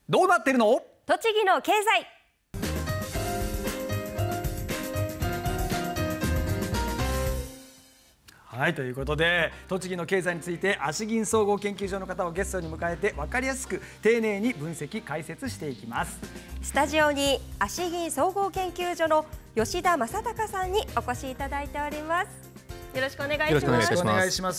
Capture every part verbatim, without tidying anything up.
どうなってるの？ 栃木の経済。 はい、ということで栃木の経済について足銀総合研究所の方をゲストに迎えて分かりやすく丁寧に分析解説していきます。 スタジオに足銀総合研究所の吉田正隆さんにお越しいただいております。よろしくお願いします。 よろしくお願いします。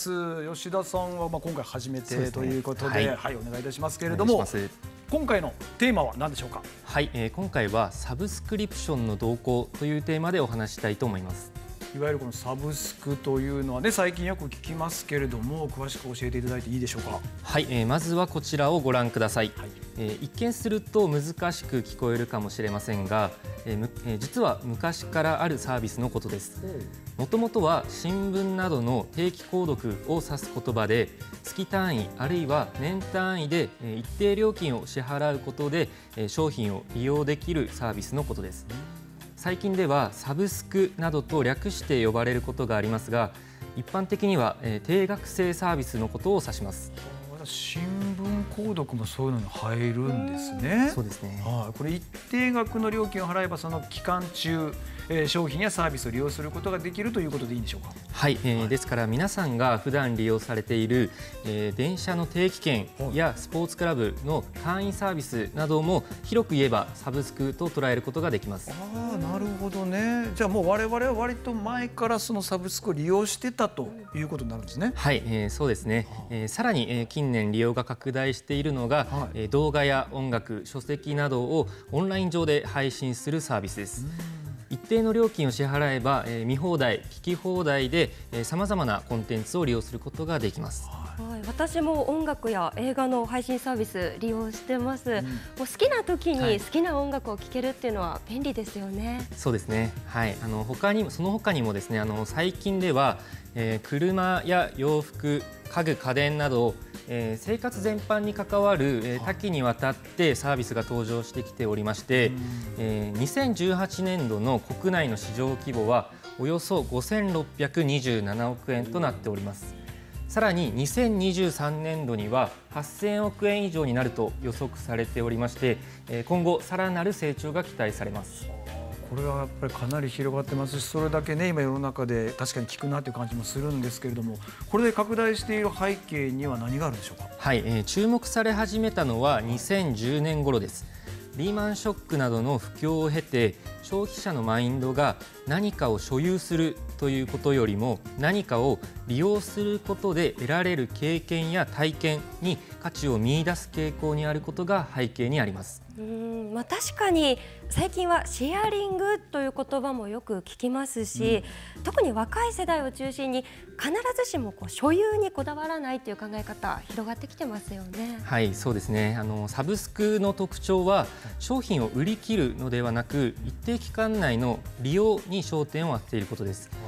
吉田さんはまあ今回初めてということで、はい、はい、お願いいたしますけれども、今回のテーマは何でしょうか？ はい、えー、今回はサブスクリプションの動向というテーマでお話したいと思います。 いわゆるこのサブスクというのはね、最近よく聞きますけれども、詳しく教えていただいていいでしょうか？ はい、えー、まずはこちらをご覧ください。はい、えー、一見すると難しく聞こえるかもしれませんが、えーえー、実は昔からあるサービスのことです。もともとは新聞などの定期購読を指す言葉で、月単位あるいは年単位で一定料金を支払うことで商品を利用できるサービスのことです。最近ではサブスクなどと略して呼ばれることがありますが、一般的には定額制サービスのことを指します。 新聞購読もそういうのに入るんですね。 そうですね。 はい、これ一定額の料金を払えばその期間中、えー、商品やサービスを利用することができるということでいいんでしょうか？ はい、えーはい、ですから皆さんが普段利用されている、えー、電車の定期券やスポーツクラブの会員サービスなども広く言えばサブスクと捉えることができます。 ああ、なるほどね。じゃあもう我々は割と前からそのサブスクを利用してたということになるんですね。 はい、えー、そうですね。えー、さらに、えー、近年利用が拡大しているのが、はい、動画や音楽、書籍などをオンライン上で配信するサービスです。一定の料金を支払えば、えー、見放題、聞き放題でさまざまなコンテンツを利用することができます。 はい、私も音楽や映画の配信サービス利用してます。うん、もう好きな時に好きな音楽を聴けるっていうのは便利ですよね。はい、 そうですね。はい、あの他にもその他にもですね、あの最近では、えー、車や洋服、家具、家電など、えー、生活全般に関わる、えー、多岐にわたってサービスが登場してきておりまして、えー、にせんじゅうはちねんどの国内の市場規模はおよそごせんろっぴゃくにじゅうななおくえんとなっております。さらににせんにじゅうさんねんどにははっせんおくえん以上になると予測されておりまして、えー、今後さらなる成長が期待されます。 これはやっぱりかなり広がってますし、それだけね今世の中で確かに効くなという感じもするんですけれども、これで拡大している背景には何があるんでしょうか？ はい、えー、注目され始めたのはにせんじゅうねん頃です。リーマンショックなどの不況を経て、消費者のマインドが何かを所有するということよりも何かを利用することで得られる経験や体験に価値を見出す傾向にあることが背景にあります。 うーん、まあ、確かに最近はシェアリングという言葉もよく聞きますし、うん、特に若い世代を中心に必ずしもこう所有にこだわらないという考え方広がってきてますよね。 はい、そうですね。あのサブスクの特徴は商品を売り切るのではなく、一定期間内の利用に焦点を当てていることです。はい、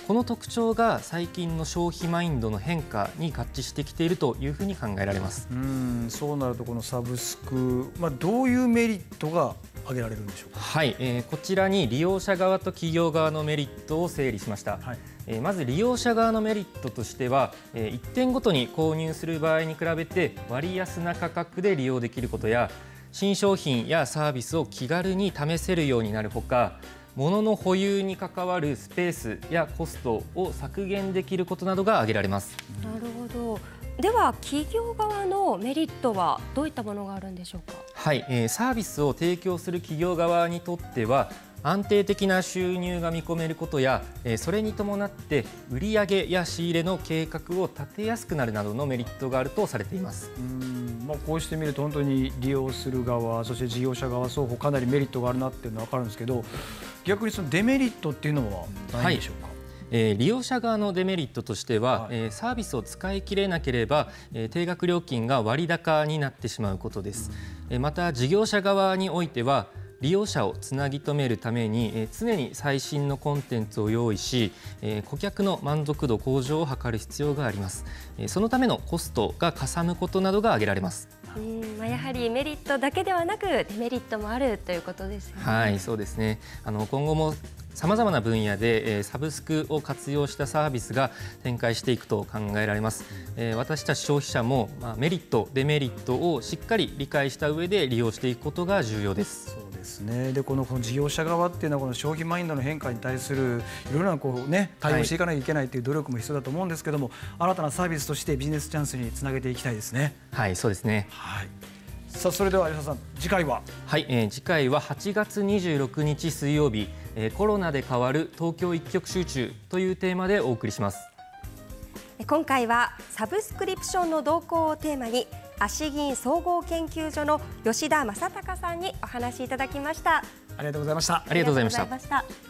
この特徴が最近の消費マインドの変化に合致してきているというふうに考えられます。 うーん、そうなるとこのサブスク、まあ、どういうメリットが挙げられるんでしょうか？ はい、えー、こちらに利用者側と企業側のメリットを整理しました。はい、えー、まず利用者側のメリットとしては、えー、いってんごとに購入する場合に比べて割安な価格で利用できることや、新商品やサービスを気軽に試せるようになるほか、物の保有に関わるスペースやコストを削減できることなどが挙げられます。 なるほど。では企業側のメリットはどういったものがあるんでしょうか？ はい、えー、サービスを提供する企業側にとっては安定的な収入が見込めることや、えー、それに伴って売上や仕入れの計画を立てやすくなるなどのメリットがあるとされています。 うーん、まあ、こうしてみると本当に利用する側、そして事業者側双方かなりメリットがあるなっていうのは分かるんですけど、逆にそのデメリットっていうのはないんでしょうか？はい、 えー、利用者側のデメリットとしては、はい、えー、サービスを使い切れなければ、えー、定額料金が割高になってしまうことです。うん、えー、また事業者側においては利用者をつなぎ止めるために、えー、常に最新のコンテンツを用意し、えー、顧客の満足度向上を図る必要があります。えー、そのためのコストがかさむことなどが挙げられます。 うん、まあ、やはりメリットだけではなくデメリットもあるということですよね。 はい、そうですね。あの今後もさまざまな分野で、えー、サブスクを活用したサービスが展開していくと考えられます。えー、私たち消費者も、まあ、メリットデメリットをしっかり理解した上で利用していくことが重要です。 そうですね。でこのこの事業者側っていうのはこの消費マインドの変化に対するいろいろなこう、ね、対応していかなきゃいけないという努力も必要だと思うんですけども、新たなサービスとしてビジネスチャンスにつなげていきたいですね。 はい、そうですね。 はい。さあそれでは吉田さん、次回ははい、えー、次回ははちがつにじゅうろくにち水曜日、えー、コロナで変わる東京一極集中というテーマでお送りします。 今回はサブスクリプションの動向をテーマに足銀総合研究所の吉田正尚さんにお話しいただきました。 ありがとうございました。 ありがとうございました。